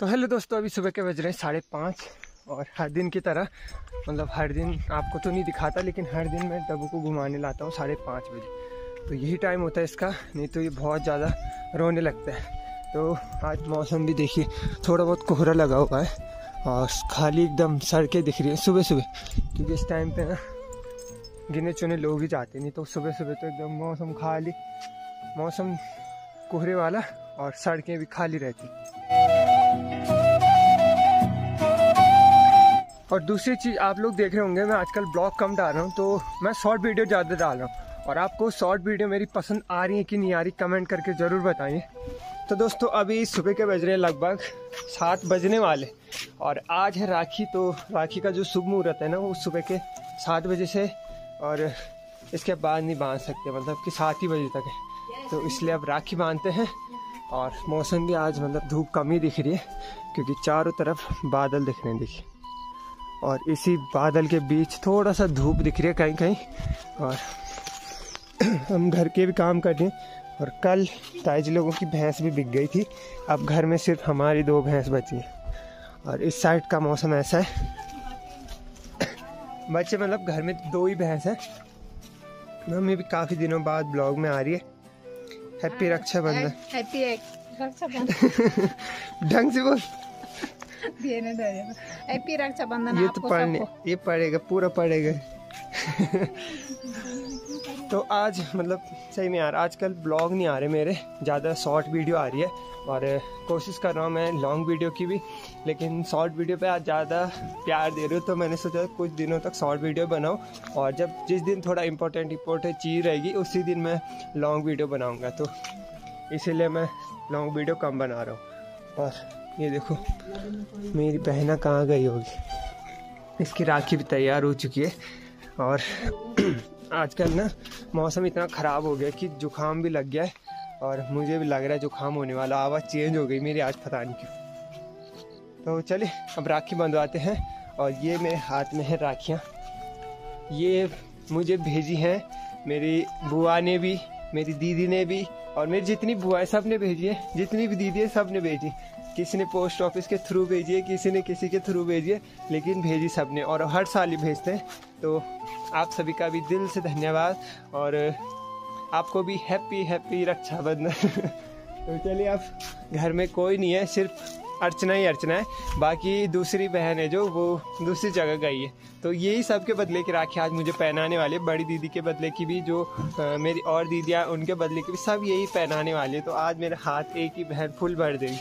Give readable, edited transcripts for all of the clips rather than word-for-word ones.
तो हेलो दोस्तों, अभी सुबह के बज रहे हैं 5:30 और हर दिन की तरह मतलब हर दिन आपको तो नहीं दिखाता, लेकिन हर दिन मैं डब्बू को घुमाने लाता हूँ 5:30 बजे। तो यही टाइम होता है इसका, नहीं तो ये बहुत ज़्यादा रोने लगता है। तो आज मौसम भी देखिए, थोड़ा बहुत कोहरा लगा हुआ है और खाली एकदम सड़कें दिख रही है सुबह सुबह, क्योंकि इस टाइम पे ना गिने चुने लोग ही जाते, नहीं तो सुबह सुबह तो एकदम मौसम खाली, मौसम कोहरे वाला और सड़कें भी खाली रहती। और दूसरी चीज़ आप लोग देख रहे होंगे, मैं आजकल ब्लॉग कम डाल रहा हूँ, तो मैं शॉर्ट वीडियो ज़्यादा डाल रहा हूँ। और आपको शॉर्ट वीडियो मेरी पसंद आ रही है कि नहीं आ रही, कमेंट करके ज़रूर बताइए। तो दोस्तों अभी सुबह के बज रहे हैं लगभग 7 बजने वाले, और आज है राखी। तो राखी का जो शुभ मुहूर्त है ना, वो सुबह के 7 बजे से और इसके बाद नहीं बांध सकते, मतलब कि 7 ही बजे तक है। तो इसलिए अब राखी बांधते हैं। और मौसम भी आज मतलब धूप कम ही दिख रही है, क्योंकि चारों तरफ बादल दिख रहे हैं देखिए, और इसी बादल के बीच थोड़ा सा धूप दिख रही है कहीं कहीं। और हम घर के भी काम कर रहे हैं। और कल ताइज लोगों की भैंस भी बिक गई थी, अब घर में सिर्फ हमारी 2 भैंस बची हैं। और इस साइड का मौसम ऐसा है, बच्चे मतलब घर में 2 ही भैंस हैं। मम्मी भी काफ़ी दिनों बाद ब्लॉग में आ रही है। हैप्पी रक्षाबंधन। हैप्पी रक्षाबंधन ढंग से बोल। हैप्पी रक्षाबंधन। ये तो पढ़ने, ये पढ़ेगा, पूरा पढ़ेगा। तो आज मतलब सही में यार, आजकल ब्लॉग नहीं आ रहे मेरे, ज़्यादा शॉर्ट वीडियो आ रही है। और कोशिश कर रहा हूँ मैं लॉन्ग वीडियो की भी, लेकिन शॉर्ट वीडियो पे आज ज़्यादा प्यार दे रहे हो, तो मैंने सोचा कुछ दिनों तक शॉर्ट वीडियो बनाऊँ, और जब जिस दिन थोड़ा इम्पोर्टेंट चीज़ रहेगी उसी दिन मैं लॉन्ग वीडियो बनाऊँगा। तो इसीलिए मैं लॉन्ग वीडियो कम बना रहा हूँ। और ये देखो मेरी बहना कहाँ गई होगी, इसकी राखी भी तैयार हो चुकी है। और आजकल ना मौसम इतना ख़राब हो गया कि जुकाम भी लग गया है, और मुझे भी लग रहा है जुकाम होने वाला, आवाज़ चेंज हो गई मेरी आज, पता नहीं क्यों। तो चलिए अब राखी बंधवाते हैं। और ये मेरे हाथ में है राखियाँ, ये मुझे भेजी हैं मेरी बुआ ने भी, मेरी दीदी ने भी, और मेरी जितनी बुआएं सब ने भेजी है, जितनी भी दीदी है सब ने भेजी। किसी ने पोस्ट ऑफिस के थ्रू भेजी है, किसी ने किसी के थ्रू भेजी है, लेकिन भेजी सब ने, और हर साल ही भेजते हैं। तो आप सभी का भी दिल से धन्यवाद, और आपको भी हैप्पी रक्षाबंधन। तो चलिए, अब घर में कोई नहीं है, सिर्फ अर्चना ही अर्चना है, बाकी दूसरी बहन है जो वो दूसरी जगह गई है। तो यही सब के बदले की राखी आज मुझे पहनाने वाली है, बड़ी दीदी के बदले की भी, जो मेरी और दीदियाँ उनके बदले की भी, सब यही पहनाने वाली है। तो आज मेरे हाथ एक ही बहन फुल भर देगी।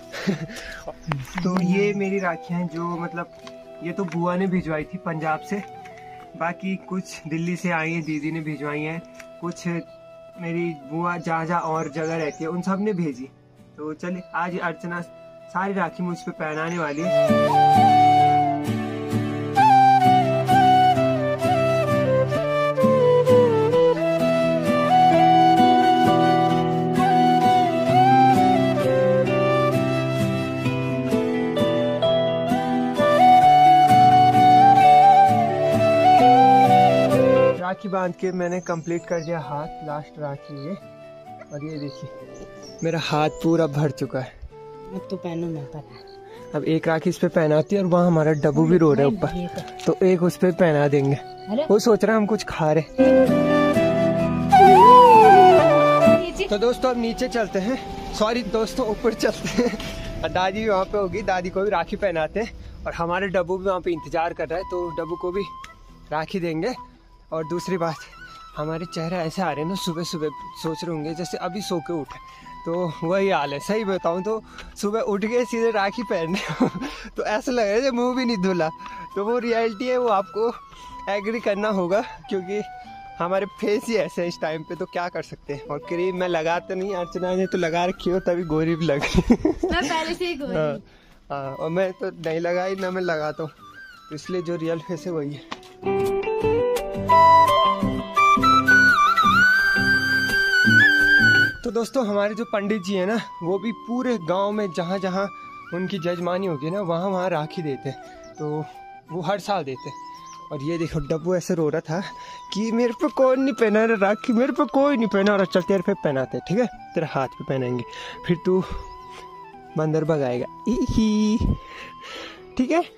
तो ये मेरी राखियाँ हैं, जो मतलब ये तो बुआ ने भिजवाई थी पंजाब से, बाकी कुछ दिल्ली से आई हैं, दीदी ने भिजवाई हैं, कुछ मेरी बुआ जहाँ और जगह रहती है उन सब ने भेजी। तो चलिए, आज अर्चना सारी राखी मुझ पे पहनाने वाली है। राखी बांध के मैंने कंप्लीट कर दिया हाथ, लास्ट राखी ये। और ये देखिए मेरा हाथ पूरा भर चुका है। अब तो पहनो मैं पहना। अब एक राखी इस पे पहनाती है, और वहाँ हमारा डब्बू भी रो रहा है ऊपर, तो एक उस पे पहना देंगे। वो सोच रहा है हम कुछ खा रहे। तो दोस्तों अब नीचे चलते हैं, सॉरी दोस्तों ऊपर चलते हैं। दादी भी वहाँ पे होगी, दादी को भी राखी पहनाते हैं, और हमारे डब्बू भी वहाँ पे इंतजार कर रहा है, तो डब्बू को भी राखी देंगे। और दूसरी बात, हमारे चेहरे ऐसे आ रहे हैं ना, सुबह सुबह सोच रहे होंगे जैसे अभी सो के उठे, तो वही हाल है। सही बताऊं तो सुबह उठ गए सीधे राखी पहनने तो ऐसा लग रहा है मुंह भी नहीं धुला। तो वो रियलिटी है, वो आपको एग्री करना होगा, क्योंकि हमारे फेस ही ऐसे है इस टाइम पे, तो क्या कर सकते हैं। और क्रीम मैं लगाते नहीं, अर्चना ने तो लगा रखी हो, तभी गोरी भी लगी। मैं पहले से ही गोरी। हाँ, और मैं तो नहीं लगाई ना, मैं लगाता हूँ, तो इसलिए जो रियल फेस है वही है। तो दोस्तों हमारे जो पंडित जी हैं ना, वो भी पूरे गांव में जहाँ जहाँ उनकी जजमानी होगी ना, वहाँ वहाँ राखी देते हैं। तो वो हर साल देते हैं। और ये देखो डब्बू ऐसे रो रहा था कि मेरे पे कोई नहीं पहना रहा राखी, मेरे पे कोई नहीं पहना रहा। चल तेरे पे पहनाते, ठीक है, तेरे हाथ पे पहनाएंगे, फिर तू बंदर भगाएगा। ही ठीक है।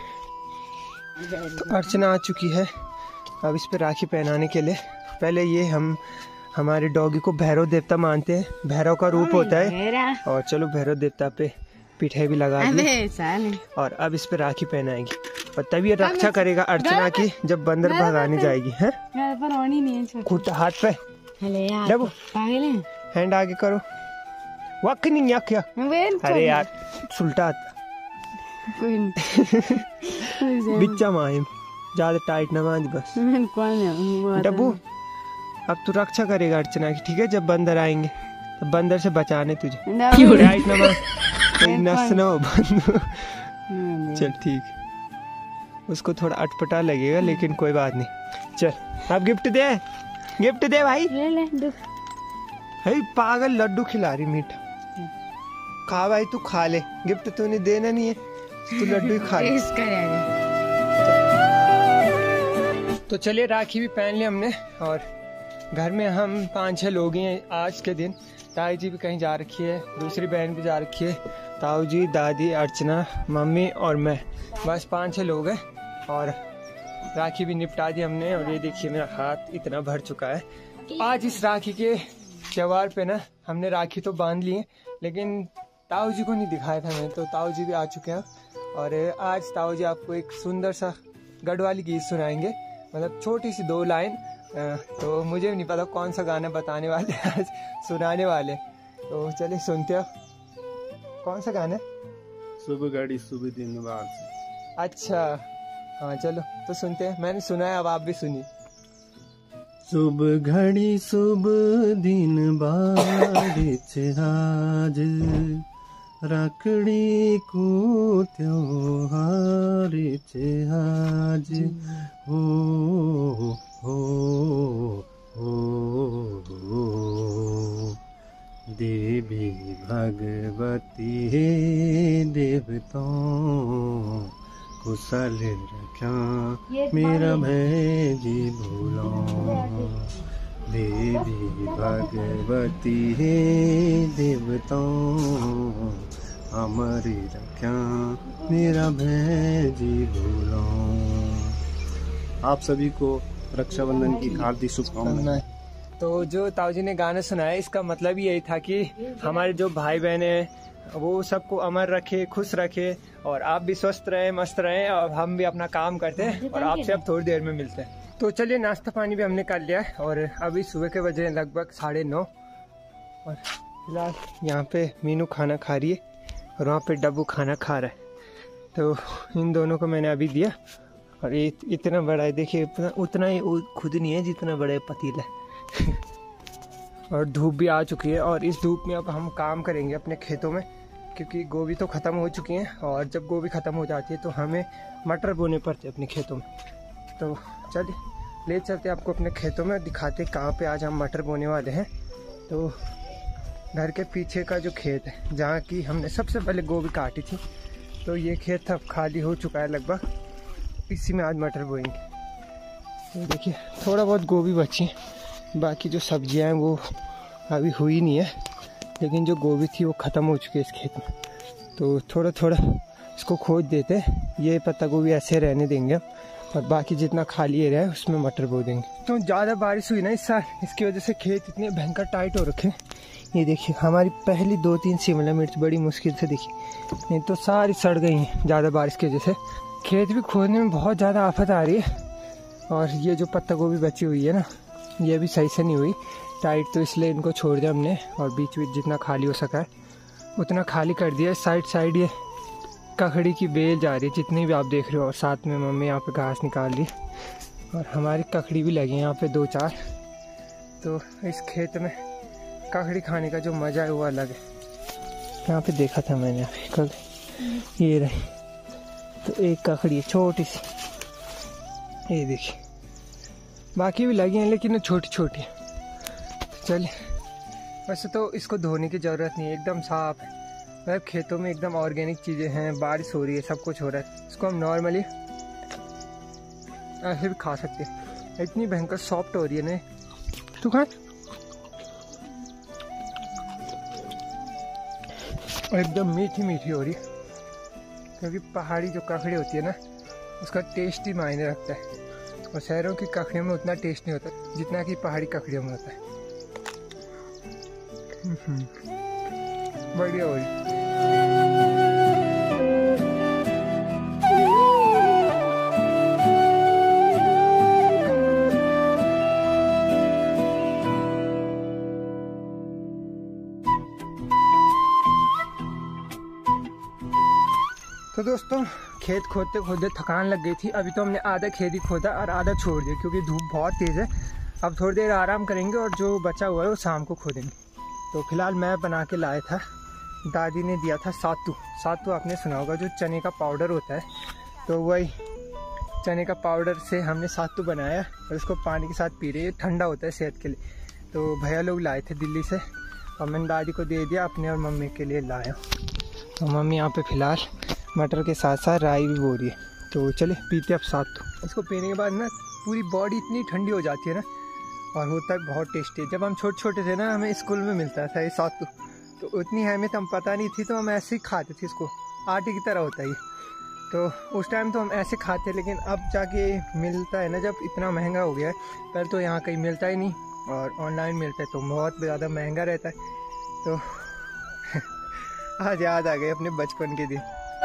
तो अर्चना आ चुकी है अब इस पे राखी पहनाने के लिए। पहले ये हम हमारे डॉगी को भैरव देवता मानते हैं, भैरव का रूप होता है। और चलो भैरव देवता पे पिठे भी लगा दी और अब इस पे राखी पहनाएंगी और तभी ये रक्षा करेगा अर्चना की जब बंदर भगाने जाएगी। है खुद हाथ पे डबू हैंड आगे करो। वक नहीं यक यक। अरे यार सुल्टा बिच्चा माहिम ज्यादा टाइट ना बांध बस। डब्बू अब तू रक्षा करेगा अर्चना की, ठीक है। जब बंदर आएंगे तो बंदर से बचाने तुझे। टाइट ना बांध, कोई नस ना हो बंद। चल ठीक, उसको थोड़ा अटपटा लगेगा लेकिन कोई बात नहीं। चल अब गिफ्ट दे, गिफ्ट दे भाई। है पागल, लड्डू खिला रही मीठा। खा भाई तू खा ले, गिफ्ट तूने देना नहीं है तू लड्डू ही खा ले। तो चलिए राखी भी पहन ली हमने और घर में हम 5-6 लोग हैं आज के दिन। ताई जी भी कहीं जा रखी है, दूसरी बहन भी जा रखी है, ताऊ जी, दादी, अर्चना, मम्मी और मैं, बस 5-6 लोग हैं। और राखी भी निपटा दी हमने और ये देखिए मेरा हाथ इतना भर चुका है। आज इस राखी के त्योहार पे ना हमने राखी तो बांध ली है लेकिन ताऊ जी को नहीं दिखाया था मैंने, तो ताऊ जी भी आ चुके हैं। और आज ताऊ जी आपको एक सुंदर सा गढ़वाली गीत सुनाएंगे, मतलब छोटी सी 2 लाइन। तो मुझे भी नहीं पता कौन सा गाना बताने वाले आज सुनाने वाले, तो चलिए सुनते हो। कौन सा गाना? शुभ घड़ी शुभ दिन बार। अच्छा हाँ चलो तो सुनते हैं, मैंने सुना है अब आप भी सुनिए। शुभ घड़ी शुभ दिन बारिश आज, रखड़ी को त्योहार आज। हो देवी भगवती हे देवताओं कुशल रक्षा मेरा भय जी भूलो। देवी भगवती हे देवताओं हमारी रक्षा मेरा भय जी भूलो। आप सभी को रक्षाबंधन की हार्दिक शुभकामनाएं। तो जो ताऊ जी ने गाना सुनाया इसका मतलब यही था कि हमारे जो भाई बहन हैं वो सबको अमर रखे, खुश रखे और आप भी स्वस्थ रहें, मस्त रहें और हम भी अपना काम करते हैं और आपसे अब थोड़ी देर में मिलते हैं। तो चलिए नाश्ता पानी भी हमने कर लिया है और अभी सुबह के बजे लगभग 9:30 और फिलहाल यहाँ पे मीनू खाना खा रही है और वहाँ पे डब्बू खाना खा रहा है। तो इन दोनों को मैंने अभी दिया और ये इतना बड़ा है, देखिए उतना ही खुद नहीं है जितना बड़ा पतीला है। और धूप भी आ चुकी है और इस धूप में अब हम काम करेंगे अपने खेतों में क्योंकि गोभी तो ख़त्म हो चुकी हैं और जब गोभी ख़त्म हो जाती है तो हमें मटर बोने पड़ते हैं अपने खेतों में। तो चलिए ले चलते हैं आपको अपने खेतों में, दिखाते कहाँ पे आज हम मटर बोने वाले हैं। तो घर के पीछे का जो खेत है जहाँ की हमने सबसे पहले गोभी काटी थी, तो ये खेत अब खाली हो चुका है लगभग, इसी में आज मटर बोएंगे। तो देखिए थोड़ा बहुत गोभी बची है, बाकी जो सब्जियां हैं वो अभी हुई नहीं है, लेकिन जो गोभी थी वो ख़त्म हो चुकी है इस खेत में। तो थोड़ा थोड़ा इसको खोद देते, ये पत्ता गोभी ऐसे रहने देंगे और बाकी जितना खाली एरिया है उसमें मटर बो देंगे। तो ज़्यादा बारिश हुई ना इस साल, इसकी वजह से खेत इतने भयंकर टाइट हो रखे। ये देखिए हमारी पहली 2-3 शिमला मिर्च बड़ी मुश्किल से दिखी, नहीं तो सारी सड़ गई हैं ज़्यादा बारिश की वजह से। खेत भी खोदने में बहुत ज़्यादा आफत आ रही है और ये जो पत्ता गोभी बची हुई है ना ये भी सही से नहीं हुई टाइट, तो इसलिए इनको छोड़ दिया हमने और बीच बीच जितना खाली हो सका है उतना खाली कर दिया। साइड ये ककड़ी की बेल जा रही है जितनी भी आप देख रहे हो, और साथ में मम्मी यहाँ पे घास निकाल ली और हमारी ककड़ी भी लगी यहाँ पे 2-4। तो इस खेत में ककड़ी खाने का जो मज़ा है वो अलग है। यहाँ पे देखा था मैंने कल, ये रही तो एक ककड़ी है छोटी सी, ये देखिए, बाकी भी लगी हैं लेकिन छोटी छोटी है। चलिए वैसे तो इसको धोने की ज़रूरत नहीं है, एकदम साफ है, मतलब खेतों में एकदम ऑर्गेनिक चीज़ें हैं, बारिश हो रही है, सब कुछ हो रहा है, इसको हम नॉर्मली ऐसे भी खा सकते हैं। इतनी भयंकर सॉफ्ट हो रही है ना, तू खा। और एकदम मीठी मीठी हो रही है, क्योंकि पहाड़ी जो ककड़ी होती है ना उसका टेस्ट ही मायने रखता है, और शहरों की ककड़ियों में उतना टेस्ट नहीं होता जितना कि पहाड़ी ककड़ियों में होता है। बढ़िया हो रही। तो दोस्तों खेत खोदते खोदते थकान लग गई थी। अभी तो हमने आधा खेत ही खोदा और आधा छोड़ दिया, क्योंकि धूप बहुत तेज़ है। अब थोड़ी देर आराम करेंगे और जो बचा हुआ है वो शाम को खोदेंगे। तो फिलहाल मैं बना के लाया था, दादी ने दिया था सातू। सातू आपने सुना होगा, जो चने का पाउडर होता है, तो वही चने का पाउडर से हमने सातू बनाया और उसको पानी के साथ पी रहे हैं। ठंडा होता है सेहत के लिए। तो भैया लोग लाए थे दिल्ली से और मैंने दादी को दे दिया, अपने और मम्मी के लिए लाया। तो मम्मी यहाँ पे फ़िलहाल मटर के साथ साथ राई भी बो रही है। तो चले पीते अब सातू। इसको पीने के बाद ना पूरी बॉडी इतनी ठंडी हो जाती है ना, और होता है बहुत टेस्टी। जब हम छोटे छोटे थे ना, हमें स्कूल में मिलता था ये सातू, तो उतनी अहमियत हम पता नहीं थी, तो हम ऐसे ही खाते थे इसको, आटे की तरह होता है ये। तो उस टाइम तो हम ऐसे खाते, लेकिन अब जाके मिलता है ना, जब इतना महंगा हो गया है। पहले तो यहाँ कहीं मिलता ही नहीं, और ऑनलाइन मिलता है तो बहुत ज़्यादा महंगा रहता है। तो आज याद आ गए अपने बचपन के दिन।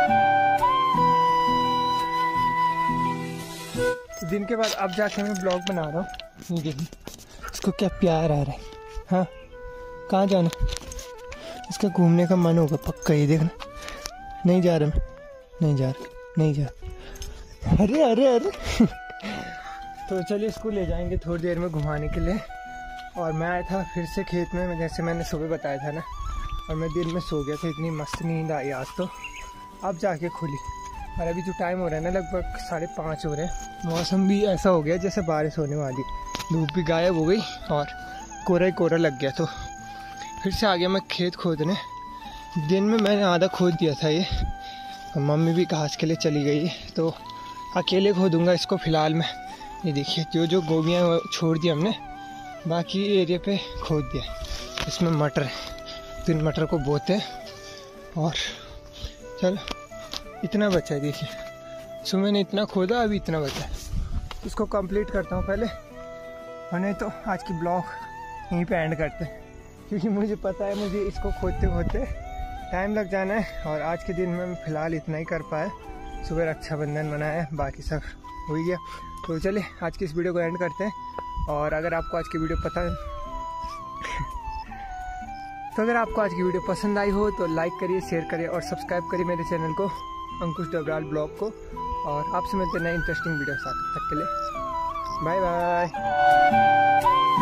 दिन के बाद अब जाके मैं ब्लॉग बना रहा हूँ। ये देखिए इसको क्या प्यार आ रहा है। हाँ, कहाँ जाना? इसका घूमने का मन होगा पक्का। ये देखना, नहीं जा रहा मैं, नहीं जा रहा, नहीं जा रहा। अरे अरे अरे तो चलिए इसको ले जाएंगे थोड़ी देर में घुमाने के लिए। और मैं आया था फिर से खेत में, जैसे मैंने सुबह बताया था ना, और मैं दिन में सो गया था, इतनी मस्त नींद आई आज तो। अब जाके खुली, और अभी जो टाइम हो रहा है ना, लगभग 5:30 हो रहे हैं। मौसम भी ऐसा हो गया जैसे बारिश होने वाली, धूप भी गायब हो गई और कोहरा ही कोहरा लग गया। तो फिर से आ गया मैं खेत खोदने। दिन में मैंने आधा खोद दिया था ये, और मम्मी भी घास के लिए चली गई, तो अकेले खोदूँगा इसको फ़िलहाल मैं। ये देखिए जो जो गोभियाँ छोड़ दी हमने, बाकी एरिया पे खोद दिया। इसमें मटर है, तो इन मटर को बोते हैं। और चलो इतना बचा है, देखिए सुबह ने इतना खोदा, अभी इतना बचा है। इसको कंप्लीट करता हूँ पहले, और नहीं तो आज की ब्लॉग यहीं पे एंड करते हैं, क्योंकि मुझे पता है मुझे इसको खोदते खोदते टाइम लग जाना है। और आज के दिन में मैं फ़िलहाल इतना ही कर पाया। सुबह रक्षाबंधन मनाया, बाकी सब हो गया। तो चलिए आज की इस वीडियो को एंड करते हैं। और अगर आपको आज की वीडियो पसंद आई हो तो लाइक करिए, शेयर करिए और सब्सक्राइब करिए मेरे चैनल को, अंकुश डबराल ब्लॉग को। और आपसे मिलते नए इंटरेस्टिंग वीडियो के साथ। तब तक के लिए बाय बाय।